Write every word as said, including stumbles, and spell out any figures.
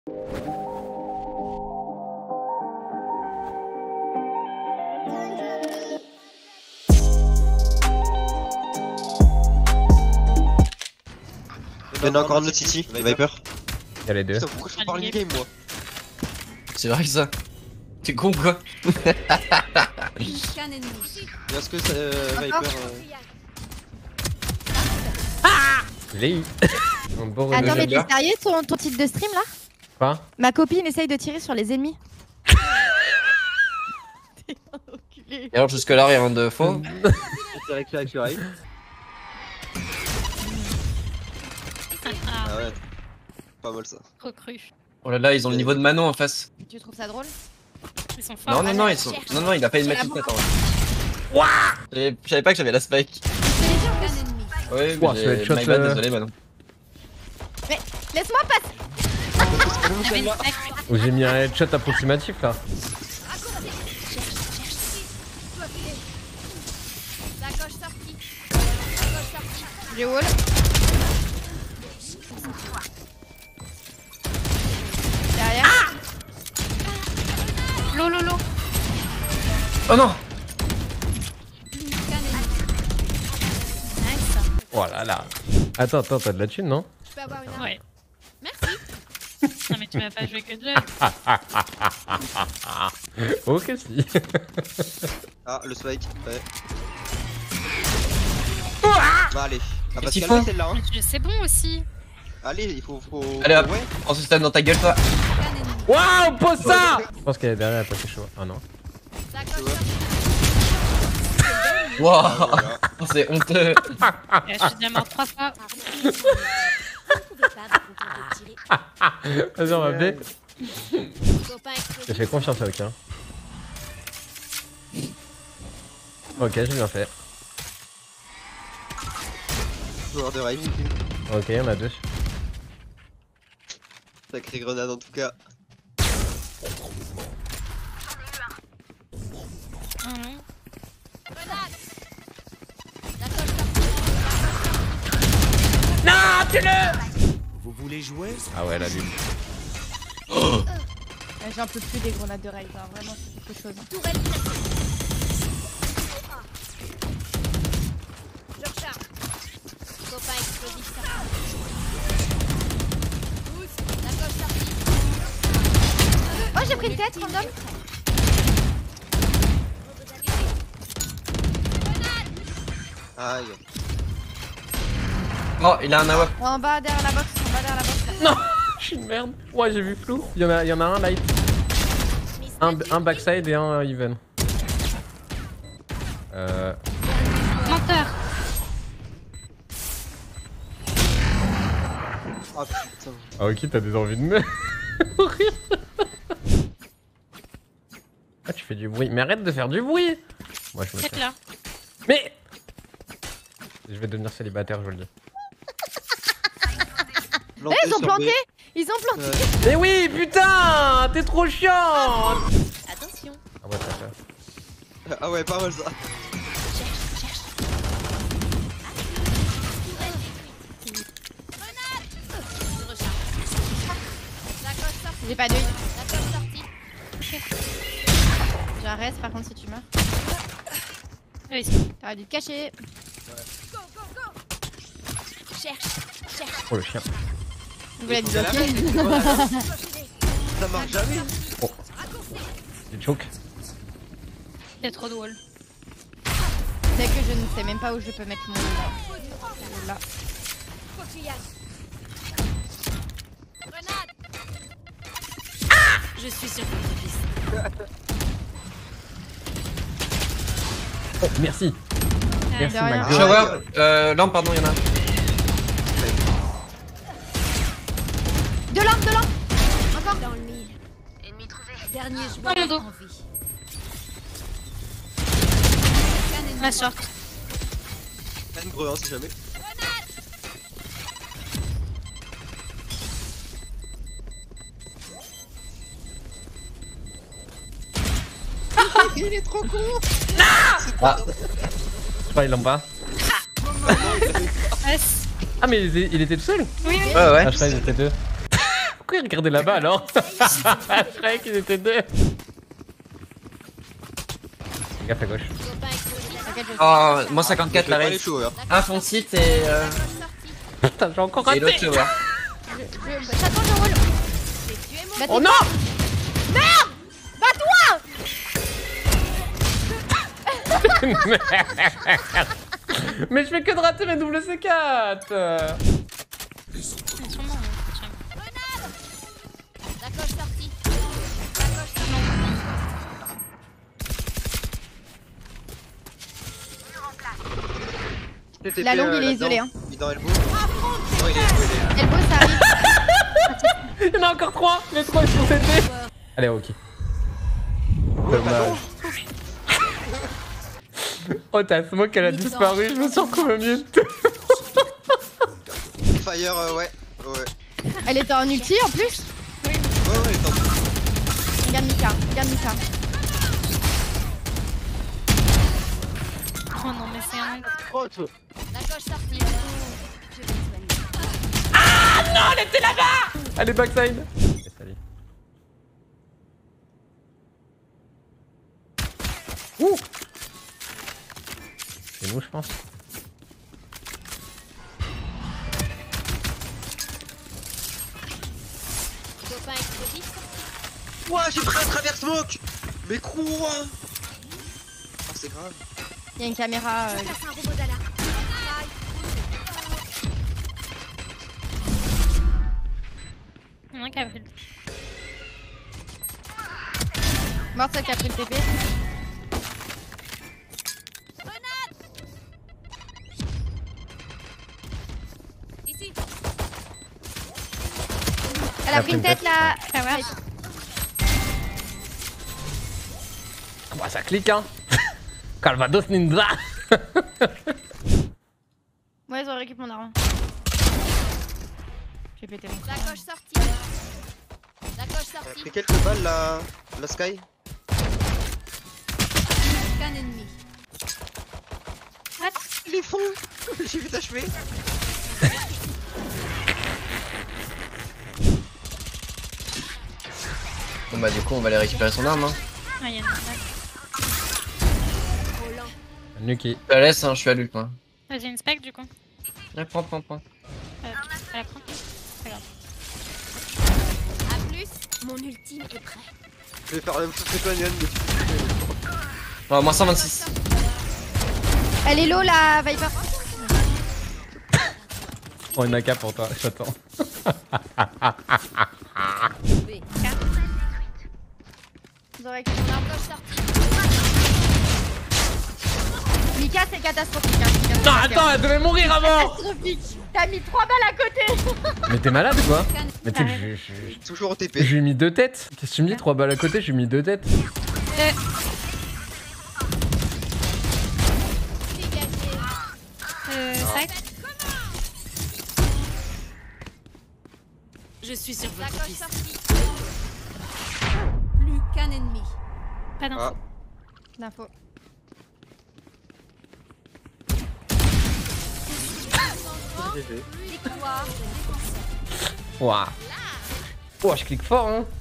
Il y en a encore un autre ici, Viper. Il y a les deux. Putain, pourquoi je parle du game moi? C'est vrai que ça. T'es con quoi? Est-ce que ça, euh, Viper euh... Je l'ai eu. Un beau Attends, mais renouveau. t'es sérieux ton, ton titre de stream là? Quoi? Ma copine essaye de tirer sur les ennemis. T'es un enculé. Et alors jusque là rien de faux. C'est vrai que là tu arrives. Ah ouais. Pas mal ça. Trop cru. Oh là là, ils ont le niveau de Manon en face. Tu trouves ça drôle? Ils sont forts. Non non non, ils sont. Non non, il a pas une Sur la maquette en vrai. Wouah! Je savais pas que j'avais la spike. Ouais, Ouah, mais ça va être j'ai- shot, my bad, euh, désolé Manon. Mais laisse-moi passer. Où j'ai mis un headshot approximatif là. J'ai wall. Derrière. Lo, lo, lo. Oh non! Oh là là. Attends, attends, t'as de la thune non? Je peux avoir une arme? Ouais. Merci. Non, mais tu m'as pas joué que de jeu. Ok si. Ah, le spike, ouais. Bah allez. Ah bah Qu'est-ce qu'ils calme font celle-là hein. Mais tu- C'est bon aussi. Allez, il faut... faut... Allez hop, Ouais. on se stun dans ta gueule toi. Waouh, pose ça. Je pense qu'elle est derrière, elle a pas fait chaud. Ah non. Wouah! Voilà. Oh, c'est honteux. Et je suis déjà mort trois fois. Vas-y, on va B. J'ai fait confiance à aucun. Ok, j'ai bien fait. Joueur de raid. Ok, on a deux. Sacré grenade en tout cas. Hum. Vous voulez jouer? Ah ouais, la lune. J'en peux plus des grenades de raid, hein. Vraiment c'est quelque chose. Oh j'ai pris une tête random. Aïe. Oh, il a un A W P. En bas derrière la box, en bas derrière la box. Non. Je suis une merde. Ouais, j'ai vu flou. Il y en a, il y en a un light. Un, un backside et un even. Euh... Menteur. Ah putain. Ah ok, t'as des envies de me... Ah, tu fais du bruit. Mais arrête de faire du bruit. Moi, je me Faites casse. là. Mais... Je vais devenir célibataire, je vous le dis. Planté Eh ils ont sur planté. B. Ils ont planté. Ouais. Mais oui, putain. T'es trop chiant. Attention. Ah ouais, t'as fait. Ah ouais, pas mal ça. J'ai pas d'œil. J'arrête par contre si tu meurs. Oui. T'aurais dû te cacher. Oh le chien. Vous voulez C'est la bloquer. même, voilà. Ça marche jamais. Tu choke. Il y a trop de wall. C'est que je ne sais même pas où je peux mettre mon... Là. Je suis sur votre piste. Oh, merci. Merci, de rien. McDo. Shower, euh, lampe, pardon, y'en a un. De lampes, de lampes. Encore. Dans le mille. Ennemi trouvé. Dernier Oh joueur mon dos. en vie. Ma short. Même breu hein si jamais. Il est trop con. Ah, Je crois qu'il en bas. S. Ah mais il était, il était tout seul. Oui, oui. ouais, ouais. Ah je crois qu'ils étaient deux. Pourquoi ils regardaient là-bas alors? Je croyais qu'ils étaient deux. Fais gaffe à gauche. T'inquiète, je sais. Oh, moins cinquante-quatre la Pas les raid. shows, hein. Un fond de site et, euh, Putain, j'ai encore et l'autre raté. shower. Je- je- J'attends le rôle. Bah, Oh t'es- non! Merde. Mais je fais que de rater mes double C quatre. Ils sont morts, hein, D'accord, sorti. T T P, La longue, euh, il est là-dedans. isolé, hein. Il est dans Elbow. Non, il est Elbow, il est. Elbow, ça arrive. Il y en a encore trois. Les trois ils sont C T. Allez, ok. Dommage. Oh, t'as smoke qu'elle a disparu. Je me sens comme un mieux. Fire, euh, ouais. Ouais. Elle était en ulti en plus. Ouais, ouais, attends. Regarde Mika, regarde Mika. Oh non, mais c'est un. Crotte. D'accord, sorti. Je vais soigner. Allez, backside. Ok, salut. Ouh. C'est nous, je pense. Copain explosif. Ouah, j'ai pris un travers smoke. Mais quoi? Oh, c'est grave. Il y a une caméra. euh, Passe un robot d'alarme. Il y en a un qui a pris le. Morte celle qui a pris le T P. Ici. Elle a pris une tête là. Ah ouais. Bah, ça clique, hein. Calvados Ninja. Ouais, ils ont récupéré mon arme. J'ai pété mon La crâne. coche sortie. La coche Elle a sortie. pris quelques balles, la, la Sky. Qu'un ennemi. Il est fond. J'ai vu t'achever. Bon bah du coup on va aller récupérer son arme hein. Ah, il y en a un. Nuki. Je la laisse hein, je suis à l'ult moi. Vas-y, une spec du coup. Ouais, prends, prends, prends. Euh, tu la prends. C'est pas grave. A plus. Mon ultime est prêt. Je vais faire la même chose que toi, Nyan. Oh, moins cent vingt-six. Elle est low la Viper. Oh, une A K pour toi, j'attends. Ils ont récupéré mon arme. Coche sortie. Mika, c'est catastrophique. Hein. c'est Non, catastrophique. attends, elle devait mourir avant. Catastrophique. T'as mis trois balles à côté. Mais t'es malade ou quoi? Mais tu sais que j'ai- j'ai- Toujours au T P. j'ai mis deux têtes. Qu'est-ce que tu me dis? Trois balles à côté, j'ai mis deux têtes. Euh, Dégagé. euh, side. Je suis sur votre piste. Sortie. Plus qu'un ennemi. Pas d'info. Ah. D'info. G G. Victoire. Waouh. Oh, je clique fort, hein.